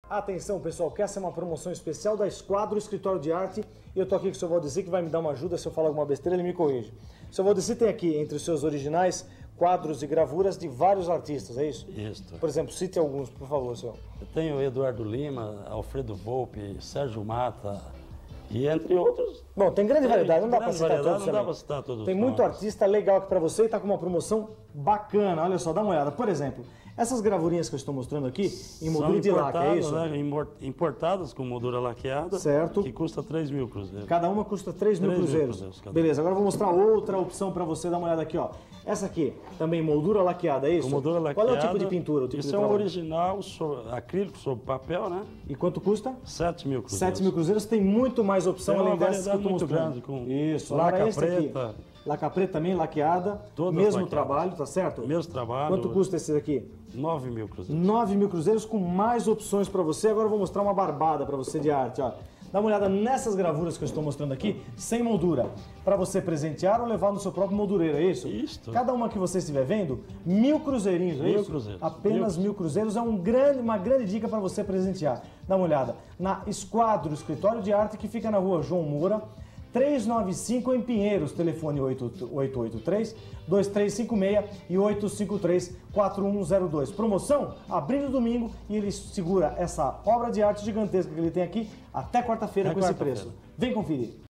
Atenção, pessoal, que essa é uma promoção especial da Esquadro Escritório de Arte. E eu tô aqui com o seu Valdeci, que vai me dar uma ajuda. Se eu falar alguma besteira, ele me corrige. O seu Valdeci tem aqui, entre os seus originais, quadros e gravuras de vários artistas, é isso? Isso. Por exemplo, cite alguns, por favor, senhor. Eu tenho Eduardo Lima, Alfredo Volpi, Sérgio Mata e entre outros. Bom, tem grande variedade, não dá para citar todos. Não dá para citar todos. Tem muito artista legal aqui para você e tá com uma promoção bacana. Olha só, dá uma olhada. Por exemplo, essas gravurinhas que eu estou mostrando aqui, em moldura de laque, é isso? Né, importadas com moldura laqueada, certo. Que custa 3 mil cruzeiros. Cada uma custa 3 mil cruzeiros. Beleza, agora eu vou mostrar outra opção para você, dá uma olhada aqui, ó. Essa aqui, também moldura laqueada, é isso? Com moldura laqueada. Qual é o tipo de pintura? Isso é um original acrílico sobre papel, né? E quanto custa? 7 mil cruzeiros. 7 mil cruzeiros, tem muito mais opção tem além dessas que eu estou muito mostrando. Grande, com isso, laca preta. Laca preta também, laqueada, mesmo trabalho, tá certo? Mesmo trabalho. Quanto custa esse daqui? 9 mil cruzeiros. 9 mil cruzeiros com mais opções para você. Agora eu vou mostrar uma barbada para você de arte, ó. Dá uma olhada nessas gravuras que eu estou mostrando aqui, sem moldura, para você presentear ou levar no seu próprio moldureiro, é isso? Isso. Cada uma que você estiver vendo, 1000 cruzeirinhos, é isso? 1000 cruzeiros. Apenas 1000 cruzeiros é uma grande dica para você presentear. Dá uma olhada na Esquadro Escritório de Arte, que fica na rua João Moura, 395 em Pinheiros, telefone 883-2356 e 853-4102. Promoção abrindo domingo e ele segura essa obra de arte gigantesca que ele tem aqui até quarta-feira com esse preço. Vem conferir.